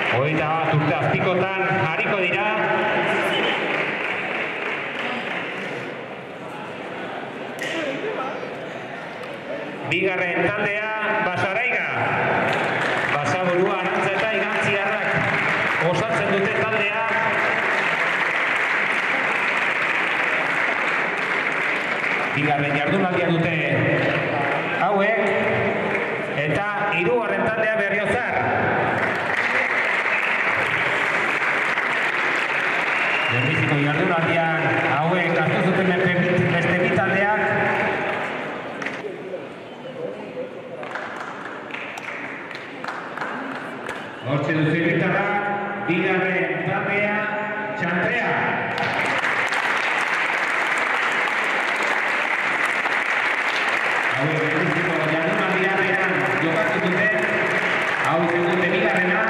21 urte azpikotan hariko dira. Bigarren taldea Basaraiga. Basaburua, Arantza eta Igantziarrak osatzen dute taldea. Bigarren jardunaldia dute hauek. Eta hirugarren taldea Berriozar. Lehenbiziko jardunaldian hauek hartu zuten beste bi taldeak. Hortxe duzu herritarrak, bigarren taldea Txantrea. Hauek lehenbiziko jardunaldian jokatu dute, hau izan dute bigarrena.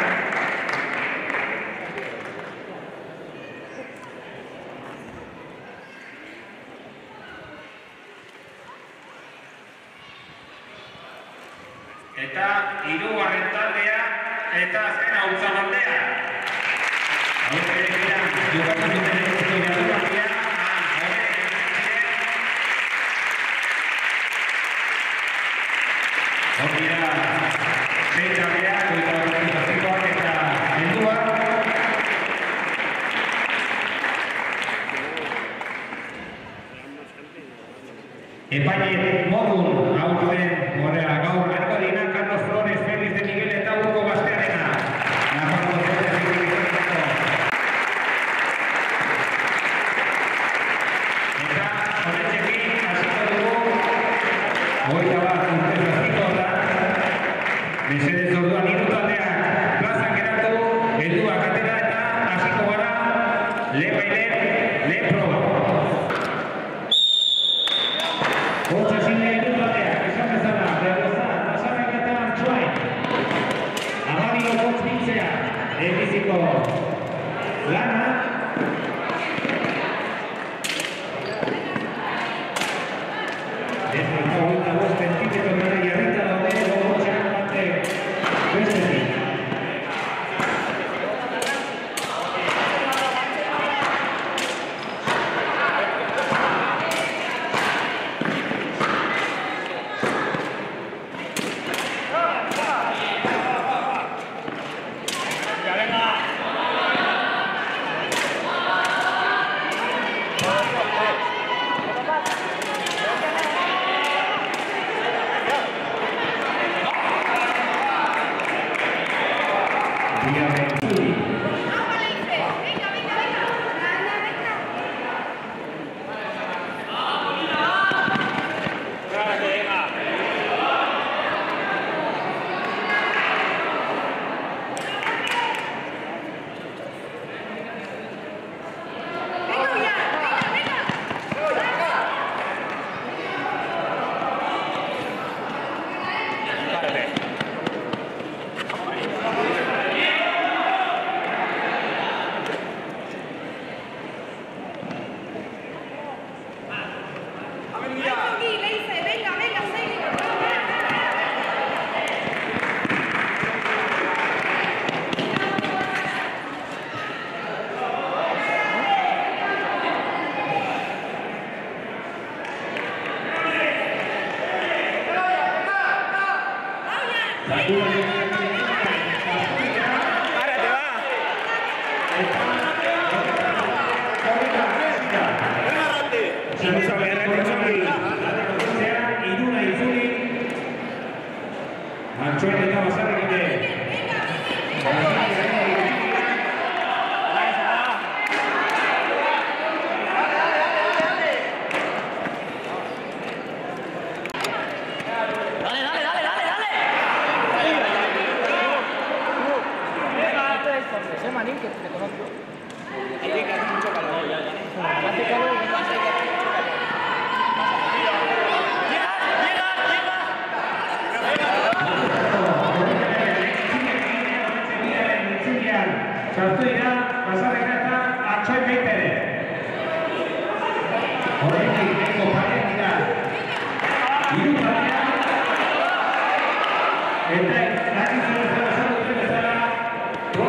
Eta hirugarren taldea eta azken hautza taldea. Hauek ere dira jokatu duten lehenbiziko jardunaldia. Hor dira sei taldeak, 25 eta heldua. Epaile modun aurten morera gaur hariko dira Carlos Flores, Félix de Miguel eta Hugo Bastearena. Nafarroko zerteziko. Eta honetxekin hasiko dugu 21 urte azpikotan. Mesedez orduan hiru taldeak plazan geratu, helduak atera eta hasiko gara lehen proba. Hortxe zine hiru taldeak, esan bezala, Berriozar, Basaraiga eta Antxoain. Amabio botz biltzea, lehenbiziko lana. Desbeko 25 zentimetro gara jarrita daude, gogotxean bate bestetik. Antxoain eta Basarraik ere. Sartu dira, Basarraik eta Antxoain baita ere. Horretik, eko pareak dira. Hiru pareak. Eta, dakizuen zela esan duten bezala,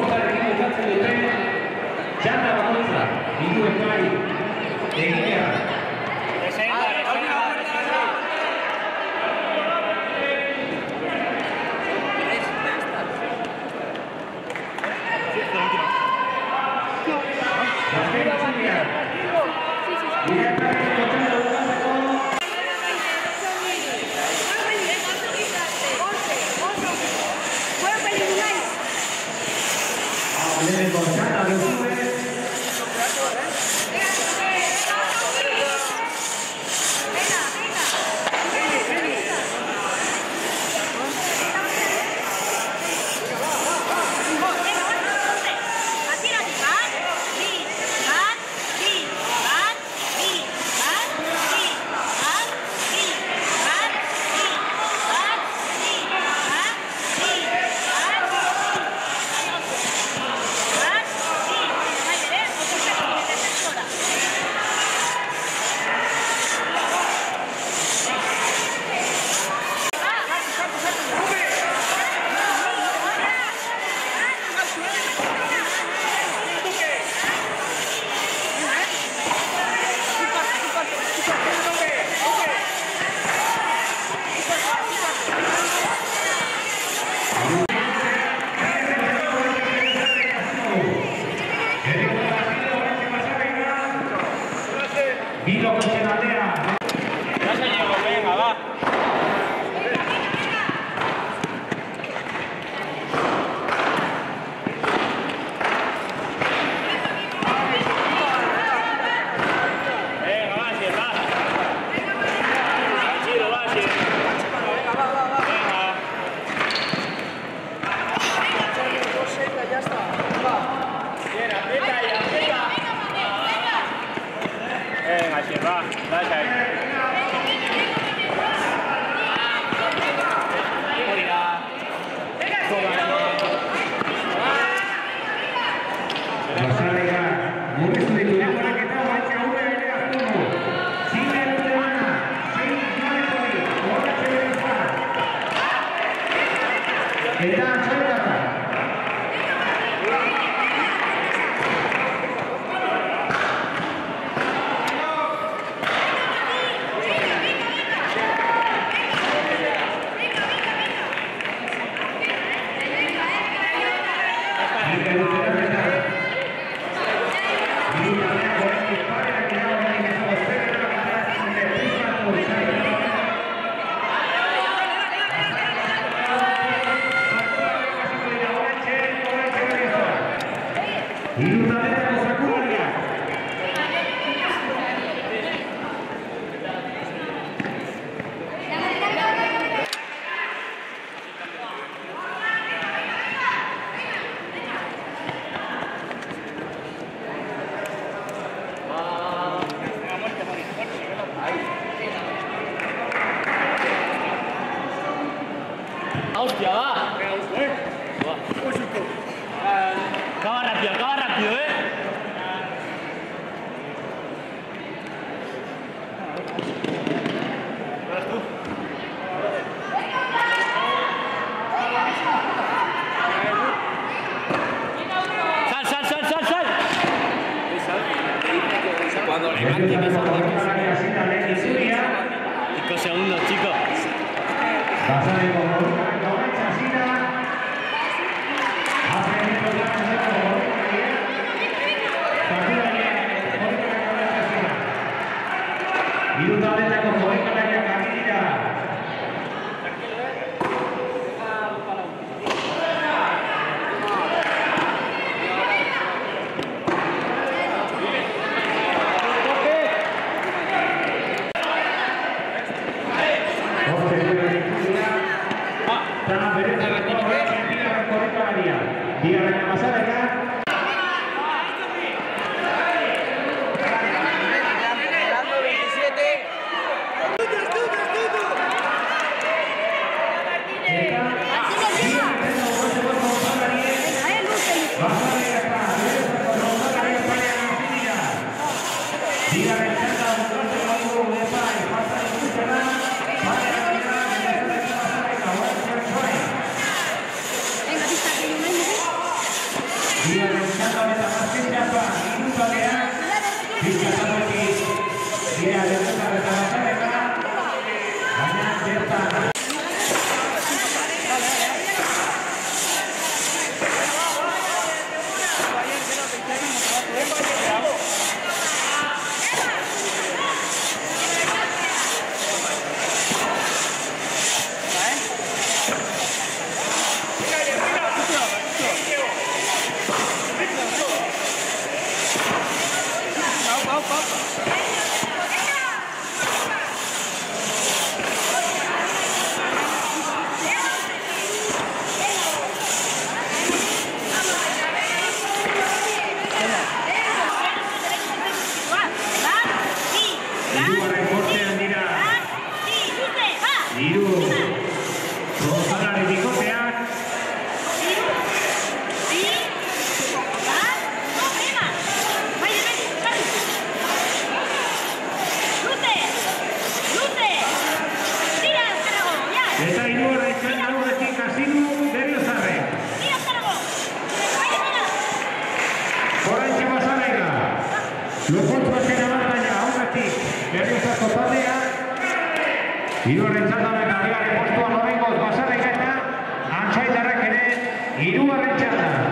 Hostia, va. Acaba rápido, Sal. Cuando levante que salga. 5 segundos, chicos. Vamos. Lukontzu azken abantzaina, aurretik, Berriozarko taldea. Hirugarren txandan eta bigarren postuan oraingoz Basarrik eta Antxoaitarrak ere hirugarren txandan.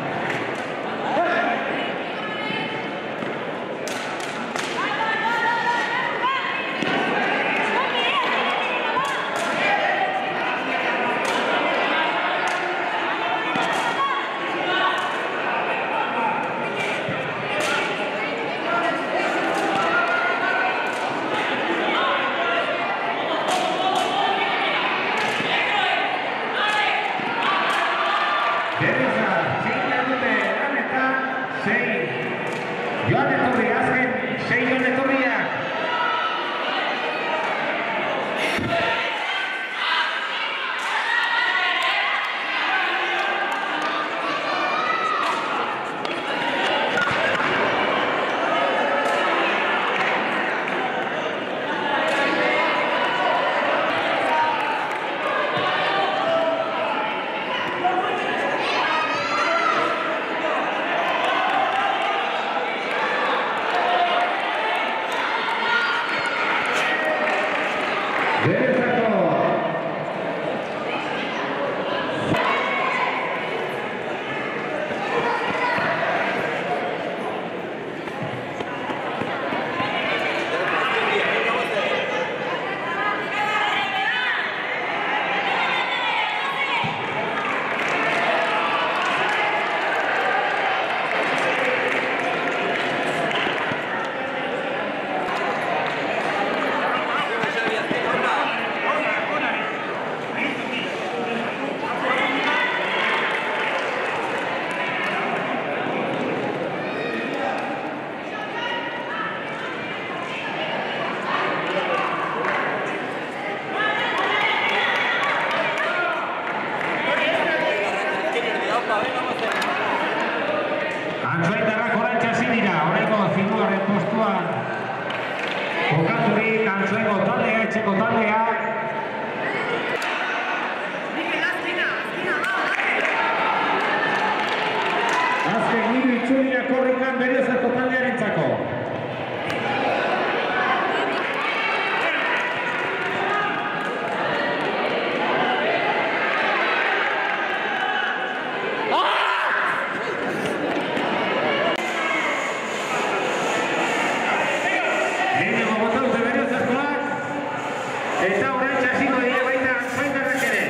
Antxoaitarrak oraintxe hasi dira, oraingoz hirugarren postuan kokaturik Antxoaingo taldea, etxeko taldea. Azken hiru itzuliak korrikan Berriozarko taldearentzako. Eta oraintxe hasiko dira baita Antxoaitarrak ere.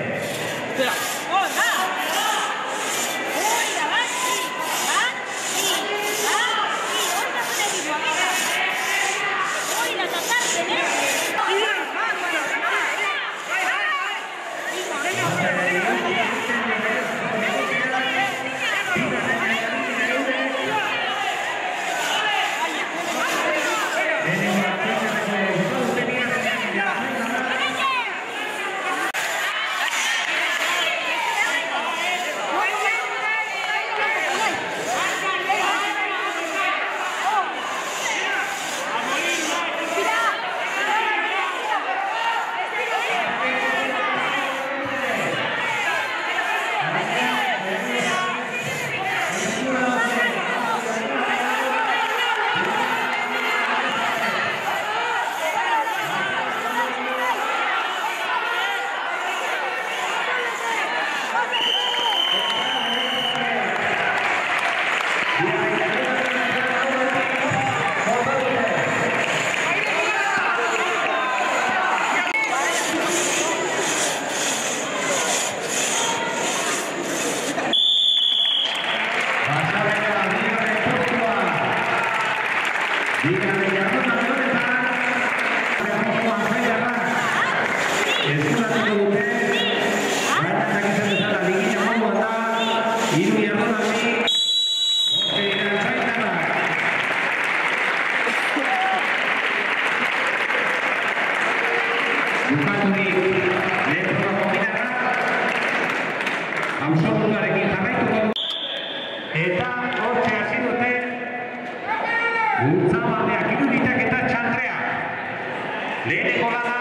Eta hortxe hasi dute Bultzabaldeak iruditak eta txandrea. Leheneko lana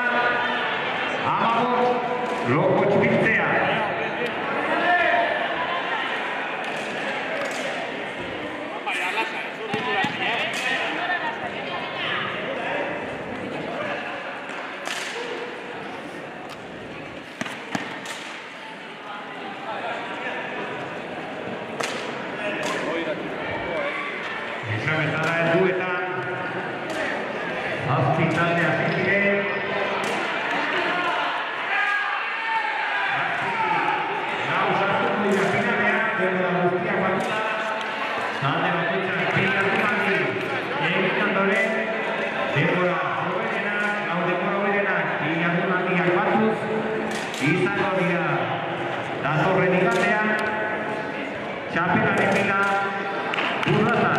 Amabos loko txbiltzea. Esan bezala helduetan. Azpi taldea zikire. Gau sartuko dira finalean, denbora guztiak batuta. Talde bakoitzak bi jardunaldi egin ondoren, denbora hoberenak, lau denbora hoberenak, bi jardunaldiak batuz, izango dira datorren igandean, txapelaren bila Burrazan.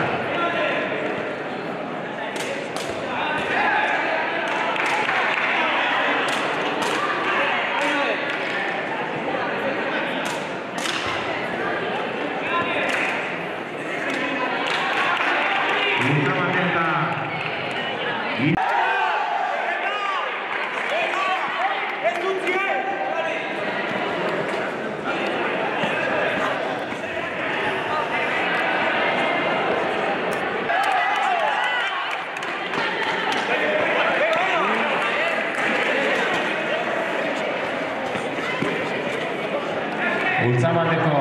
Ultzamateko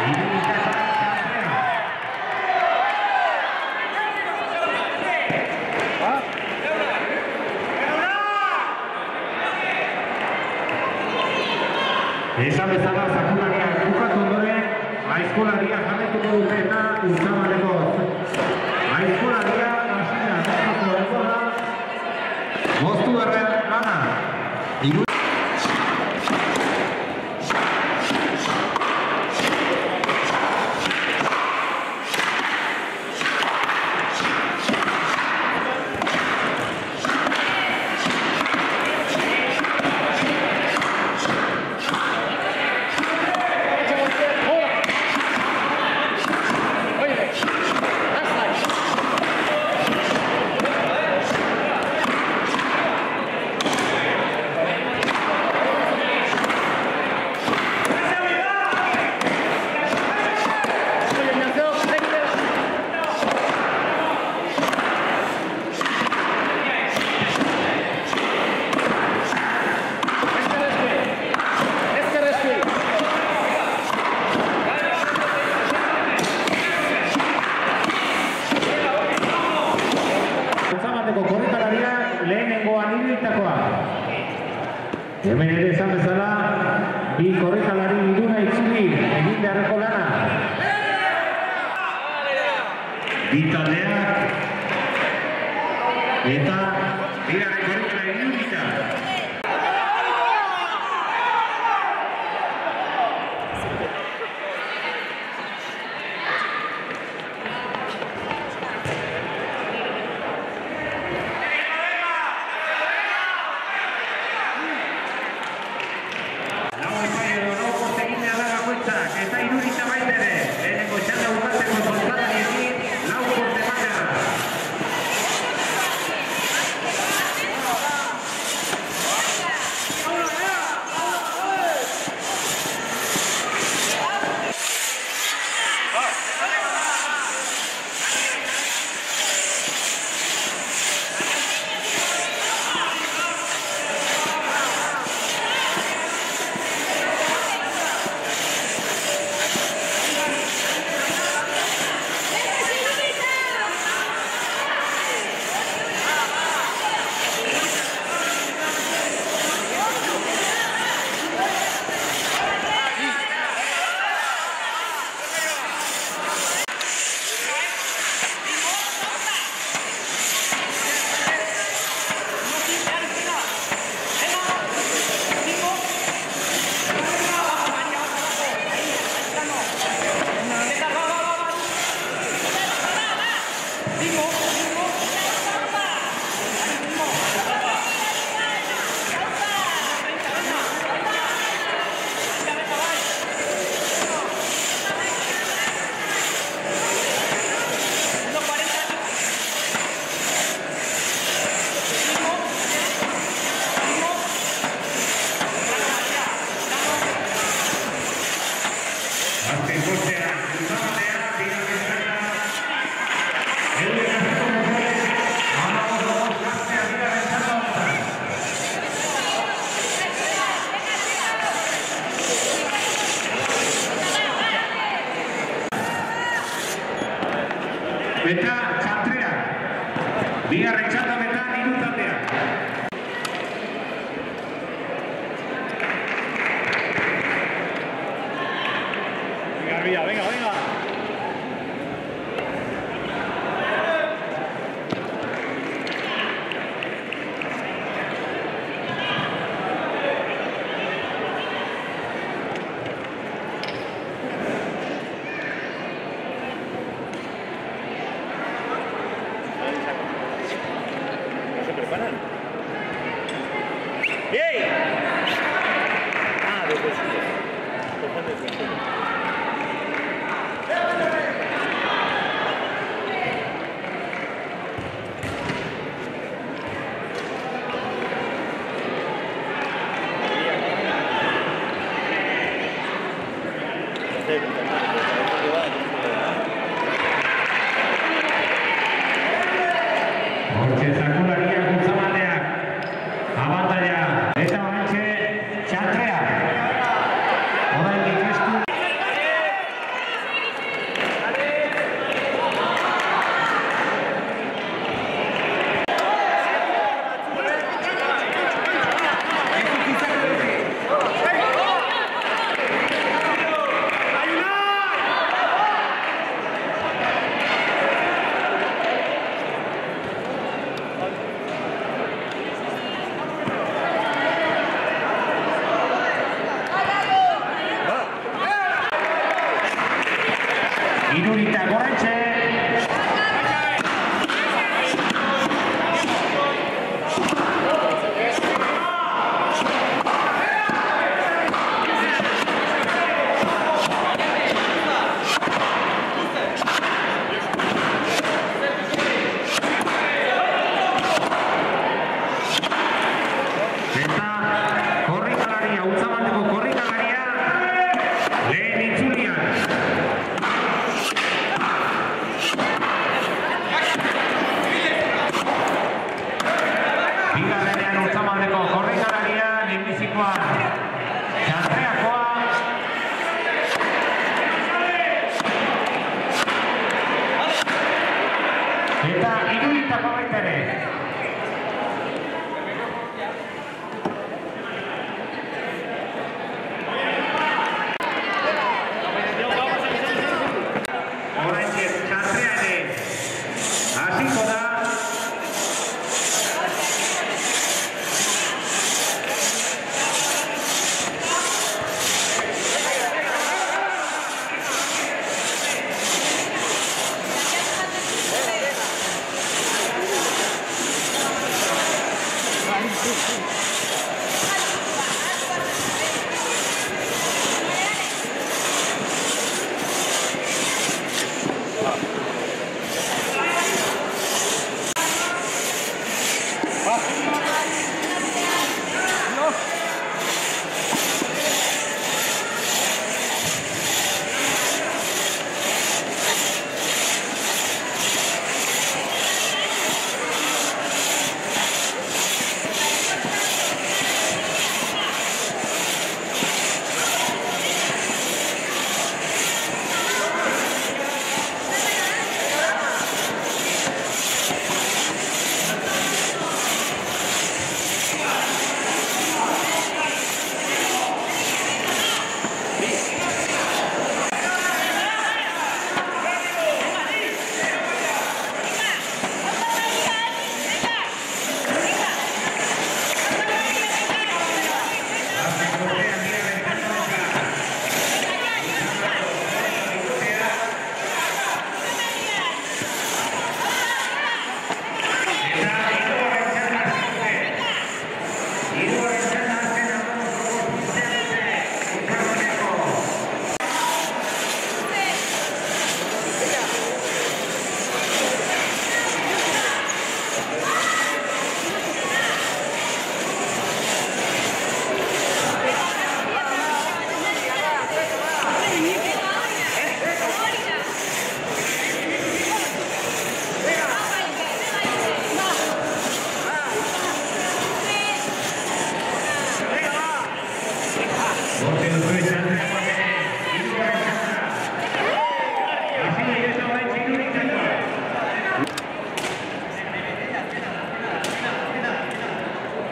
esan bezala zakulariak bukatu ondoren, aizkolaria jarretuko dute eta ultzamateko aizkolaria hasina dut denbora moztu berrean lana. Hemen ere esan bezala, bi korrikalari iduna itzuli egin beharreko lana. Bi taldeak eta biraren korrikalari idunita. Eta irudita baitere, lehenengo txanda bukatzeko kontratariekin, lau korte mana. eta txantrea. Bigarren txandametan hiru taldeak. Venga, venga, venga. ¿Se preparan? ¡Ey! Ah, desde el suyo. Hortxe zakularia gutzamaldeak. Abantaila. Eta horrentxe txantrea. Orain ikestu. Irurita gorentxe. Eta korrikalaria, Utzamaldeko korrikalaria, lehen itzulian. Bigarrenean Utzamaldeko korrikalaria, lehenbizikoan txantreakoa. Eta iruritako baita ere. Oraintxe txantrea ere hasiko da.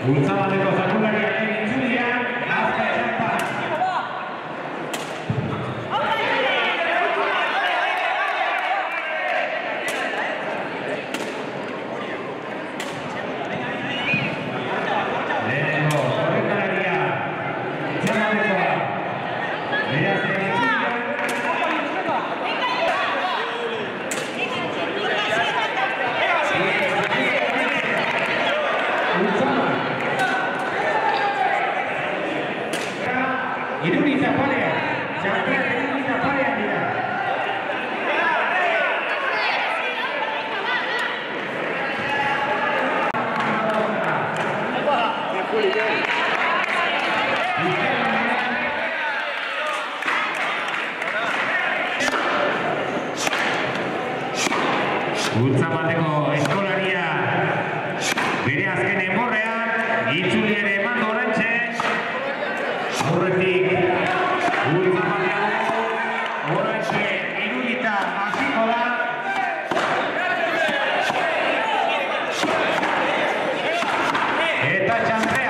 Bultzamaldeko zakulariaren itzulia, azka etxampa. Lehenengo, korrekalaria, itzamaldekoa. Berazken itzulia. Irurita parea, txampeak irurita parea dira. Bultzamaldeko eskolaria bere azken enborrean, itzuli ere eman dorantxe. Aurretik, bultzamaldeko orantxe irudita hasiko da. Eta txanpea.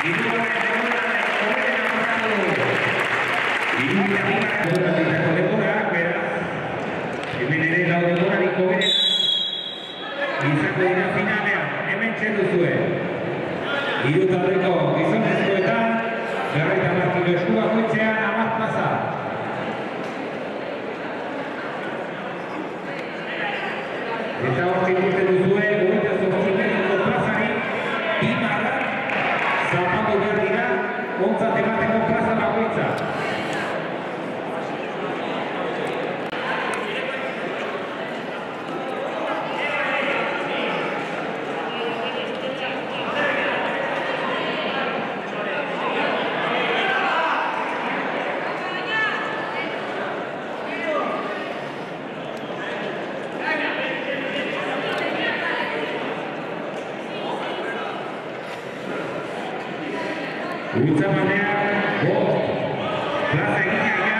Hiru taldeko gizonezkoetan, 50 partida esku bakoitzean 10 plaza. Eta hortik ikusten duzue, 28 metroko plazari, 2 marrak zapatu behar dira, ontzat emateko plaza bakoitza. Gurutza batean, plaza eginak da.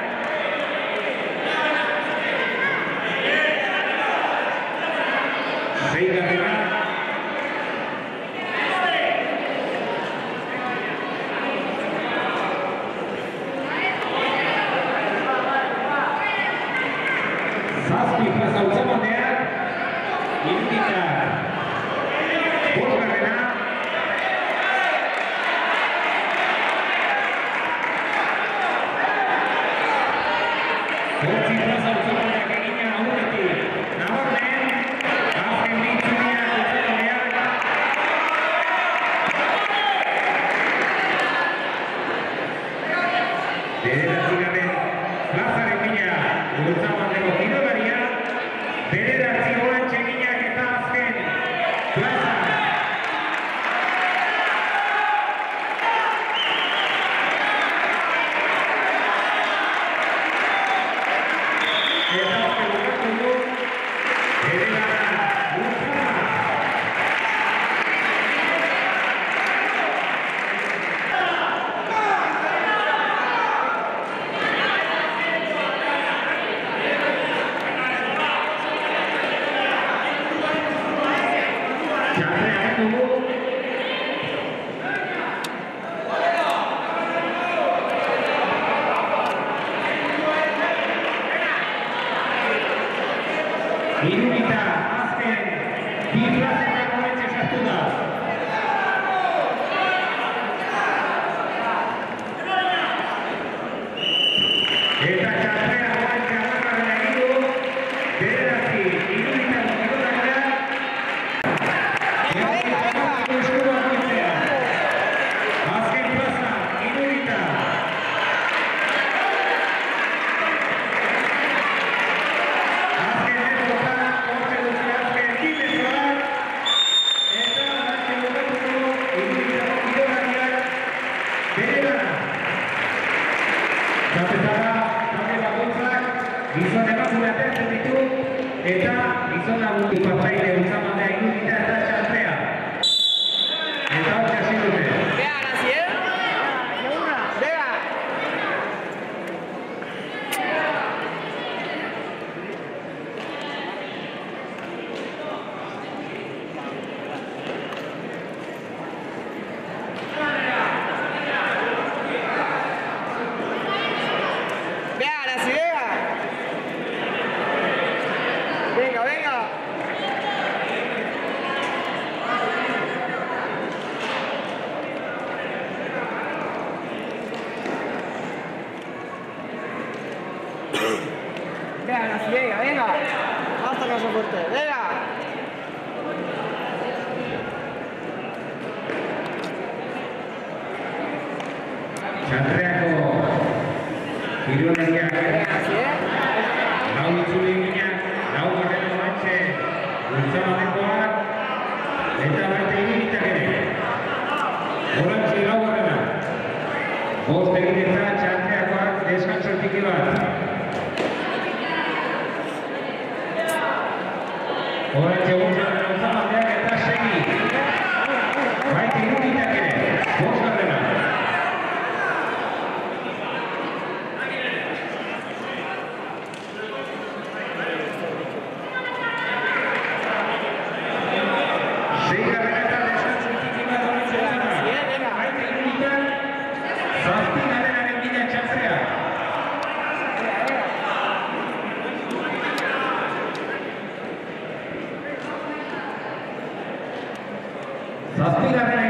Zeigarrera. Zazpi plaza gurutza batean, irudita. Bosgarrena. Hortzi plaza utzabateak egina aurretik, nabarmen, azken bintzunia utzabateak. Bederatzigarren plazaren mina utzabateko kirolaria, bederatzi orantxe eginak eta azken plaza. Irudita, azken, 2 plazetan horretxe sartu da. Eta txartrea horretxe agarraren egidu, bederatzi, irudita kirolaria. Azken plaza, irudita. Gizon emakume atertzen ditu, eta gizon lagundu partaide utzamatea irudita eta txartrea. Eta hori hasi dute. Vea, Graciel. Vea. Vea, Graciel. Venga, venga. Venga, venga, venga. Hasta casa fuerte. Venga. Txartreako kirolariak lau itzuli eginak, lau garren horretxe bultzamatekoak, eta baita iruditak ere. Horretxe lau garrena. Bost egin eta txartreakoak deskantzo tiki bat. Horretxe bultzamateak eta segi. Baita iruditak ere. Bost garrena. Zeigarren eta deskantzo tiki bat horretxe dara. Zazpigarren